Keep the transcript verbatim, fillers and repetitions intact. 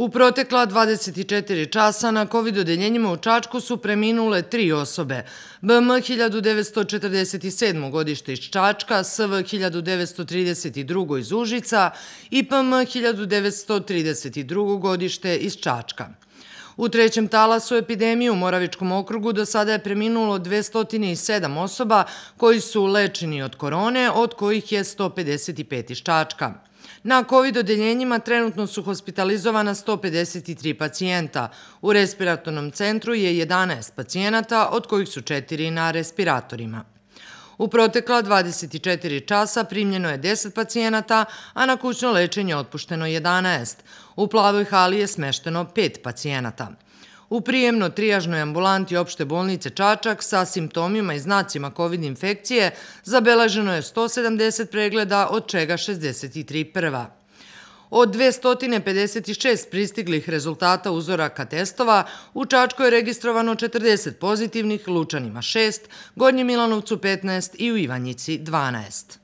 U protekla dvadeset četiri časa na kovid odeljenjima u Čačku su preminule tri osobe. B M hiljadu devetsto četrdeset sedmo. godište iz Čačka, S V hiljadu devetsto trideset drugo. iz Užica i P M hiljadu devetsto trideset drugo. godište iz Čačka. U trećem talasu epidemije u Moravičkom okrugu do sada je preminulo dvesta sedam osoba koji su lečeni od korone, od kojih je sto pedeset pet iz Čačka. Na kovid odeljenjima trenutno su hospitalizovana sto pedeset tri pacijenta. U respiratornom centru je jedanaest pacijenata, od kojih su četiri na respiratorima. U protekla dvadeset četiri časa primljeno je deset pacijenata, a na kućno lečenje otpušteno jedanaest. U Plavoj hali je smešteno pet pacijenata. U prijemno-trijažnoj ambulanti opšte bolnice Čačak sa simptomima i znacima kovid infekcije zabeleženo je sto sedamdeset pregleda, od čega šezdeset tri prva. Od dvesta pedeset šest pristiglih rezultata uzoraka testova, u Čačku je registrovano četrdeset pozitivnih, Lučanima šest, Gornjem Milanovcu petnaest i u Ivanjici dvanaest.